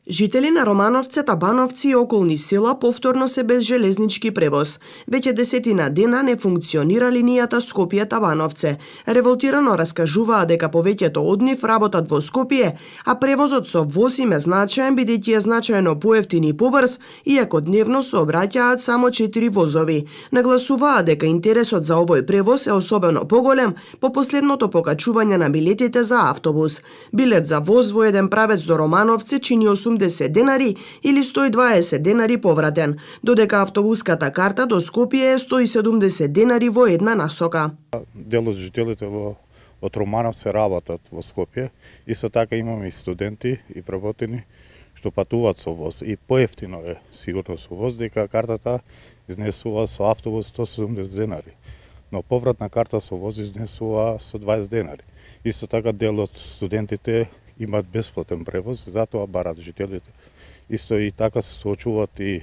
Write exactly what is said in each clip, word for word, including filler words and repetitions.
Жители на Романовце, Табановци и околни села повторно се без железнички превоз. Веќе десетина дена не функционира линијата Скопје-Табановце. Револтирано раскажуваа дека повеќето од нив работат во Скопје, а превозот со воз им е значаен бидејќи е значајно поевтин и побрз, иако дневно се обраќаат само четири возови. Нагласуваа дека интересот за овој превоз е особено поголем по последното покачување на билетите за автобус. Билет за воз во еден правец до Романовци чини осумдесет денари или сто и дваесет денари повратен, додека автобуската карта до Скопје е сто и седумдесет денари во една насока. Дел од жителите во од Романовци работат во Скопје, исто така имаме и студенти и вработени што патуваат со воз и поевтино е сигурно со воз, дека картата изнесува со автобус сто и седумдесет денари, но повратна карта со воз изнесува со дваесет денари. Исто така дел од студентите имаат бесплатен превоз, затоа барат жителите. Исто и така се соочуваат и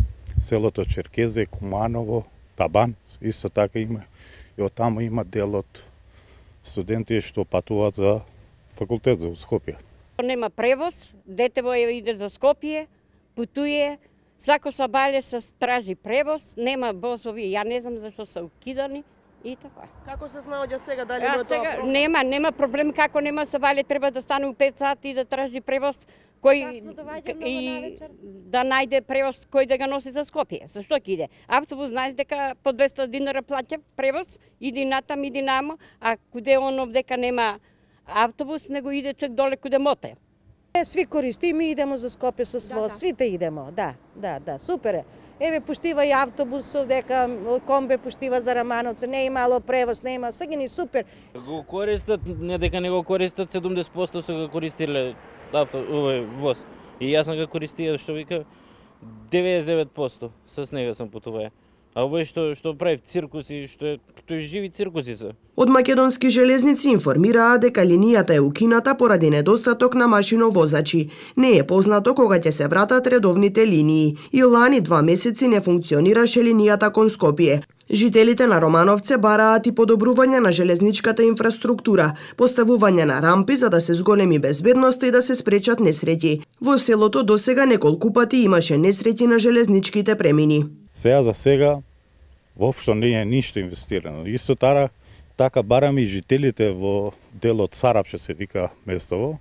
селото Черкезе, Куманово, Табан, исто така има. И од таму има дел од студенти што патуваат за факултет за Скопје. Нема превоз, детево иде за Скопје, путуе, свако сабале се стражи превоз, нема возови, ја не знам зашто се укидани. И така. Како се наоѓа сега, дали има тоа проблем? Нема, нема проблем, како нема се вале, треба да стане у пет сати и да тражи превоз кој да и да најде превоз кој да го носи за Скопје. Зашто ќе иде? Автобус знаеш дека по двеста динара плаќа превоз, иди натам, иди намо, а куде онов дека нема автобус, него иде чек доле куде моте. Сви користиме, идемо за Скопје со воз, да, да. Свите идемо, да, да, да, супер е. Еве пуштива и автобусов, дека комбе пуштива за Романовци, не имало превоз, не има, сега ни супер. Го користат, не дека не го користат, седумдесет проценти се го користиле авто, овој воз. И јас сам го користија, што вика, деветдесет и девет проценти с него сам путуваа. А овој што што прави циркуси, што е тој живи циркуси се. Од македонски железници информираа дека линијата е укината поради недостаток на машиновозачи. Не е познато кога ќе се вратат редовните линии. И лани два месеци не функционираше линијата кон Скопје. Жителите на Романовце бараат и подобрување на железничката инфраструктура, поставување на рампи за да се зголеми безбедноста и да се спречат несреќи. Во селото досега неколку пати имаше несреќи на железничките премини. Сега за сега воопшто не е ништо инвестирано. Исто тара, така бараме и жителите во делот Сарапче се вика местово,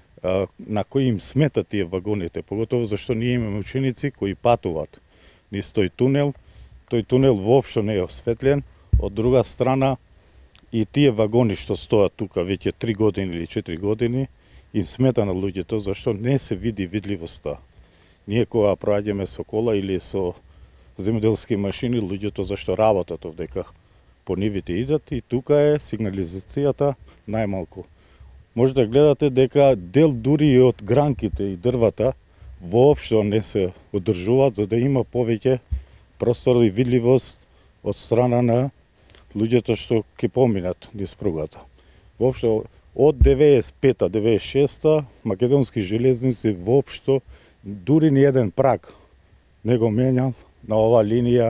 на кои им сметат тие вагоните, поготово зашто ние имаме ученици кои патуваат низ тој тунел. Тој тунел воопшто не е осветлен. Од друга страна и тие вагони што стојат тука веќе три години или четири години, им смета на луѓето зашто не се види видливоста. Ние кога проаѓаме со кола или со земјоделски машини, луѓето зашто работат овдека по нивите идат и тука е сигнализацијата најмалку. Може да гледате дека дел дури и од гранките и дрвата воопшто не се одржуваат за да има повеќе простор и видливост од страна на луѓето што ќе поминат низ пругата. Воопшто од деветдесет и пета деветдесет и шеста македонски железници воопшто дури ни еден праг не го менјал на ова линија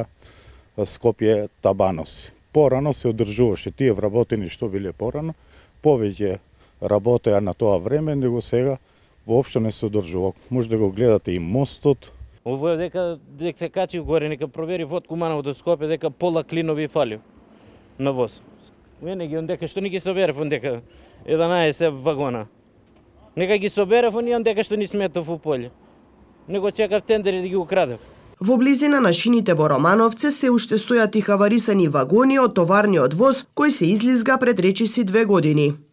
Скопје-Табановци. Порано се одржуваше тие вработени што биле порано, повеќе работеа на тоа време, него сега воопшто не се одржува. Може да го гледате и мостот. Ово е дека дека се качи горе, нека провери од Куманово до Скопје дека пола клинови фалио на воз. Мене ги ондека што ни ги соберев ондека еднаесет вагона. Нека ги соберев они ондека што ни сметов у поле. Него чекав тендери да ги украдев. Во близина на шините во Романовце се уште стојат и хаварисани вагони од товарниот воз кој се излизга пред речиси две години.